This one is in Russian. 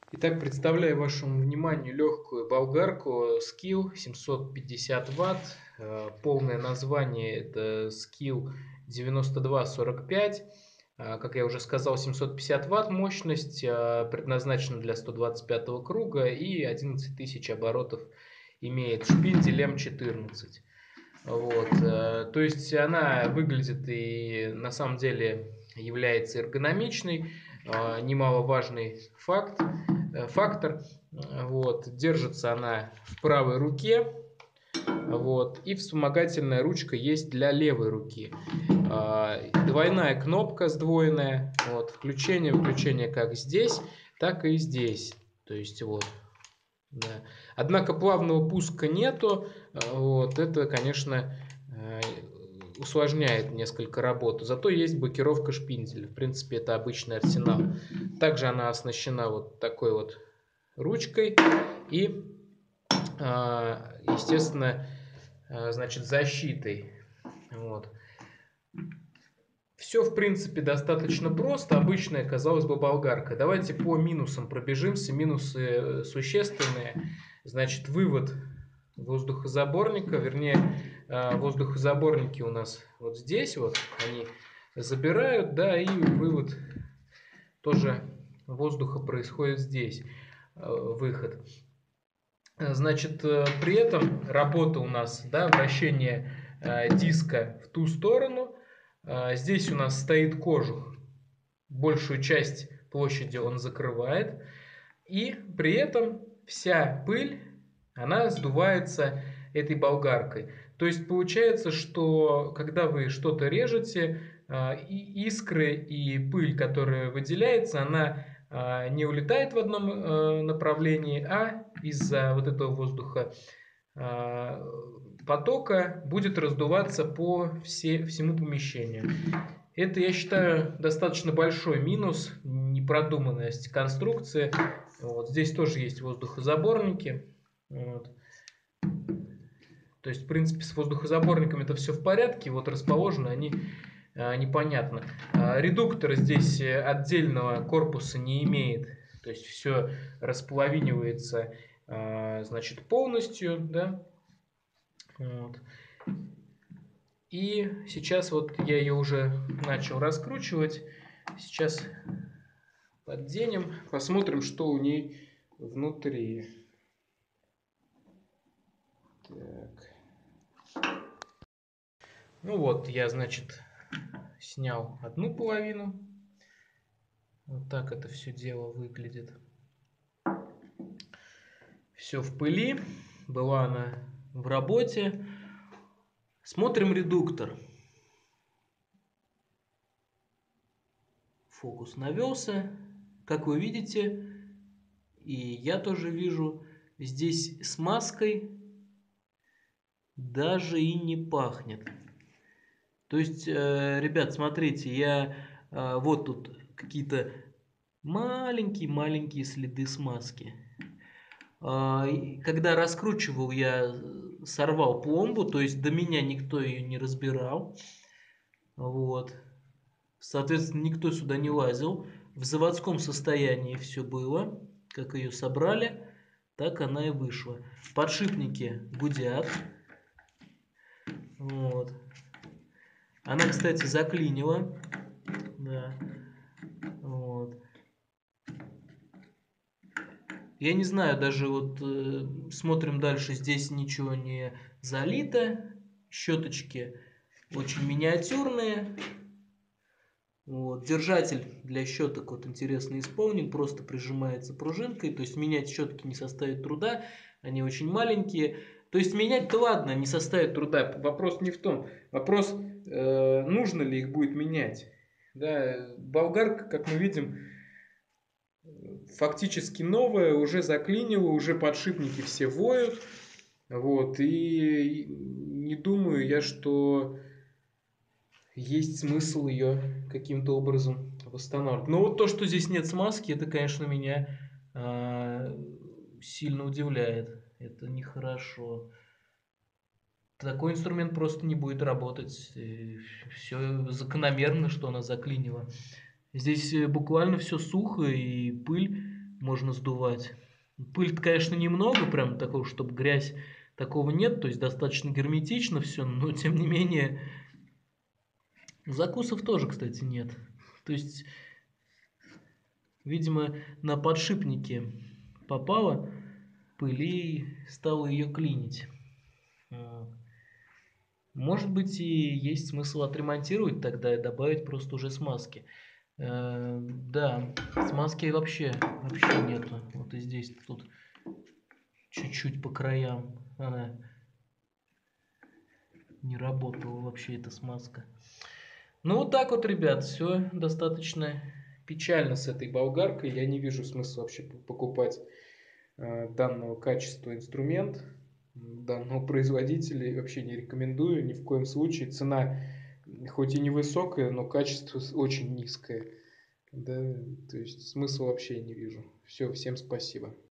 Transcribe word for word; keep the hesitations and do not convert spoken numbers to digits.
Итак, представляю вашему вниманию легкую болгарку Skill семьсот пятьдесят ватт. Э, Полное название это Skill девяносто два сорок пять. Э, Как я уже сказал, семьсот пятьдесят ватт мощность, э, предназначена для сто двадцать пятого круга и одиннадцать тысяч оборотов имеет шпиндель эм четырнадцать. Вот, э, то есть она выглядит и на самом деле является эргономичной, э, немаловажный факт, э, фактор. Вот, держится она в правой руке, вот, и вспомогательная ручка есть для левой руки. Э, Двойная кнопка сдвоенная, вот, включение, выключение как здесь, так и здесь. То есть вот. Да. Однако плавного пуска нету, э, вот, это, конечно, э, усложняет несколько работу. Зато есть блокировка шпинделя. В принципе, это обычный арсенал. Также она оснащена вот такой вот ручкой и, э, естественно, э, значит, защитой. Вот. Все, в принципе, достаточно просто. Обычная, казалось бы, болгарка. Давайте по минусам пробежимся. Минусы э, существенные. Значит, вывод воздухозаборника, вернее, э, воздухозаборники у нас вот здесь вот, они забирают, да, и вывод тоже воздуха происходит здесь, э, выход. Значит, э, при этом работа у нас, да, вращение э, диска в ту сторону. Э, Здесь у нас стоит кожух, большую часть площади он закрывает. И при этом вся пыль, она сдувается этой болгаркой. То есть получается, что когда вы что-то режете, э, и искры и пыль, которая выделяется, она э, не улетает в одном э, направлении, а из-за вот этого воздуха э, потока будет раздуваться по все, всему помещению. Это, я считаю, достаточно большой минус, непродуманность конструкции. Вот здесь тоже есть воздухозаборники. Вот. То есть, в принципе, с воздухозаборниками это все в порядке. Вот расположены они а, непонятно. А, редуктор здесь отдельного корпуса не имеет. То есть все располовинивается, а, значит, полностью, да. Вот. И сейчас вот я ее уже начал раскручивать. Сейчас подденем, посмотрим, что у ней внутри. Так. Ну вот, я, значит, снял одну половину. Вот так это все дело выглядит. Все в пыли. Была она в работе. Смотрим редуктор. Фокус навелся. Как вы видите, и я тоже вижу, здесь смазкой даже и не пахнет. То есть, э, ребят, смотрите, я э, вот тут какие-то маленькие-маленькие следы смазки. Э, когда раскручивал, я сорвал пломбу, то есть до меня никто ее не разбирал. Вот. Соответственно, никто сюда не лазил. В заводском состоянии все было. Как ее собрали, так она и вышла. Подшипники гудят. Вот. Она, кстати, заклинила. Да. Вот. Я не знаю, даже вот э, смотрим дальше, здесь ничего не залито. Щеточки очень миниатюрные. Вот. Держатель для щеток вот интересно исполнен, просто прижимается пружинкой, то есть менять щетки не составит труда, они очень маленькие. То есть менять-то ладно, не составит труда, вопрос не в том, вопрос, э, нужно ли их будет менять. Да, болгарка, как мы видим, фактически новая, уже заклинила, уже подшипники все воют. Вот, и не думаю я, что есть смысл ее каким-то образом восстанавливать. Но вот то, что здесь нет смазки, это, конечно, меня э, сильно удивляет. Это нехорошо. Такой инструмент просто не будет работать. Все закономерно, что она заклинила. Здесь буквально все сухо, и пыль можно сдувать. Пыль, конечно, немного, прям такого, чтобы грязь, такого нет, то есть достаточно герметично все, но тем не менее закусов тоже, кстати, нет. То есть, видимо, на подшипнике попала пыль и стала ее клинить. А, Может быть, и есть смысл отремонтировать тогда и добавить просто уже смазки. Э, Да, смазки вообще, вообще нету. Вот и здесь тут чуть-чуть по краям она не работала вообще, эта смазка. Ну вот так вот, ребят, все достаточно печально с этой болгаркой. Я не вижу смысла вообще покупать э, данного качества инструмент, данного производителя. И вообще не рекомендую ни в коем случае. Цена хоть и невысокая, но качество очень низкое. Да, то есть смысла вообще не вижу. Все, всем спасибо.